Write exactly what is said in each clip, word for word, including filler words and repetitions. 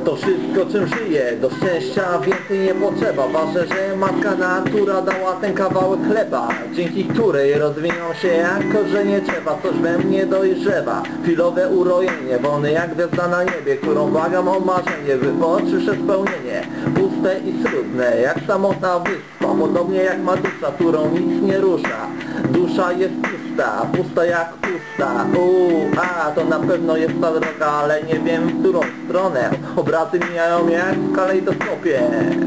To wszystko czym żyję, do szczęścia więcej nie potrzeba. Ważne, że matka natura dała ten kawałek chleba, dzięki której rozwinął się jak korzenie drzewa. Coś we mnie dojrzewa, chwilowe urojenie, wolny jak gwiazda na niebie, którą błagam o marzenie, wypoczysze spełnienie. Puste i smutne, jak samotna wyspa, podobnie jak ma dusza, którą nic nie rusza. Dusza jest pusta, pusta jak pusta. Uuu, a to na pewno jest ta droga, ale nie wiem w którą stronę. Obrazy mijają jak w kalejdoskopie.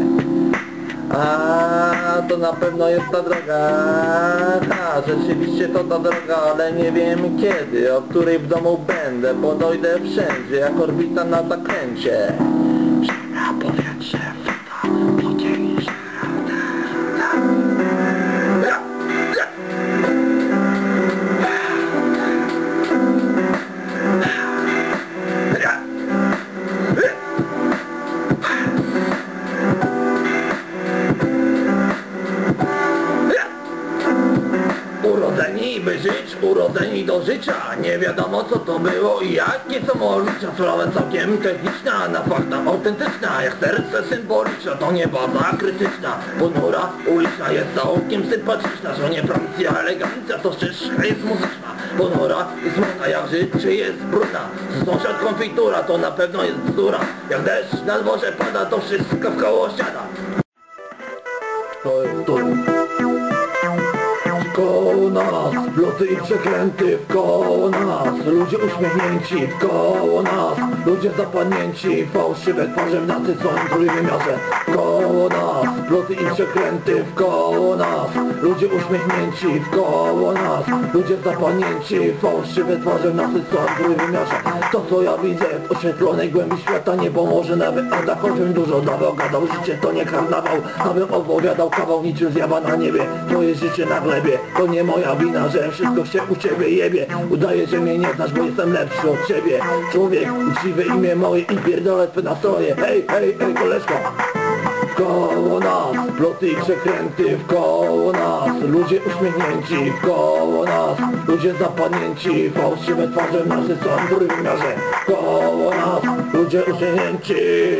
A to na pewno jest ta droga. Ha, rzeczywiście to ta droga, ale nie wiem kiedy, o której w domu będę, bo dojdę wszędzie jak orbita na zakręcie. Ziemia, powietrze, woda, płodzień, urodzeni by żyć, urodzeni do życia. Nie wiadomo co to było i jakie są odczucia. Sprawa całkiem techniczna, na fakta autentyczna, jak serce symboliczne, to nie baza krytyczna. Ponura uliczna jest całkiem sympatyczna, że nie Francja, elegancja, to ścieżka jest muzyczna. Ponura i smutna, jak życie jest brudna. Sąsiad konfitura, to na pewno jest bzdura. Jak deszcz na dworze pada, to wszystko w koło siada. To jest to. Wkoło nas, loty i przekręty wkoło nas, ludzie uśmiechnięci wkoło nas, ludzie zapadnięci, fałszywe twarze w nasyconym trójwymiarze. Wkoło nas, loty i przekręty wkoło nas, ludzie uśmiechnięci wkoło nas, ludzie zapadnięci, fałszywe twarze w nasyconym trójwymiarze. To co ja widzę w oświetlonej głębi świata nie pomoże nawet, a choćbym dużo dawał, gadał, życie to nie karnawał, abym opowiadał kawał niczym zjawa na niebie, twoje życie na glebie. To nie moja wina, że wszystko się u ciebie jebie. Udaję, że mnie nie znasz, bo jestem lepszy od ciebie. Człowiek, uczciwe imię moje i pierdolę twe nastroje. Hej, hej, hej, koleżko. Wkoło nas, ploty i przekręty wkoło nas, ludzie uśmiechnięci wkoło nas, ludzie zapadnięci, fałszywe twarze w nasyconym trójwymiarze. Wkoło nas, ludzie uśmiechnięci.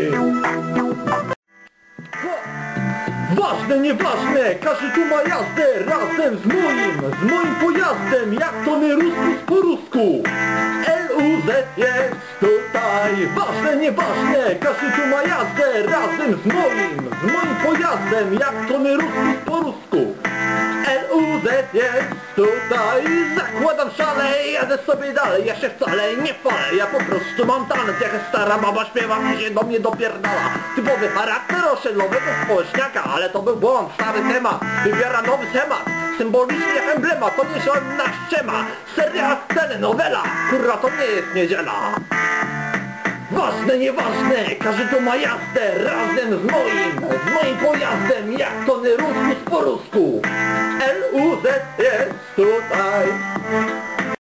Ważne, nieważne, każdy tu ma jazdę razem z moim, z moim pojazdem, jak Tony Ruskus po rusku. L U Z jest tutaj. Ważne, nieważne, każdy tu ma jazdę razem z moim, z moim pojazdem, jak Tony Ruskus po rusku. L U Z jest tutaj. Zakładam szale i jadę sobie dalej, ja się wcale nie falę, ja po prostu mam talent, jaka stara baba śpiewa i się do mnie dopierdala. Typowy charakter osiedlowego społeczniaka, ale to był błąd, stary temat, wybiera nowy temat. Symbolicznie jak emblemat, to nie żadna ściema. Seria, telenowela, kurwa to nie jest niedziela. Ważne, nieważne, każdy tu ma jazdę razem z moim, z moim pojazdem, jak Tony Ruskus po rusku. L U Z jest tutaj.